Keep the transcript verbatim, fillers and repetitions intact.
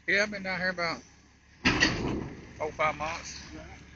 Yeah, I've been down here about four, five months.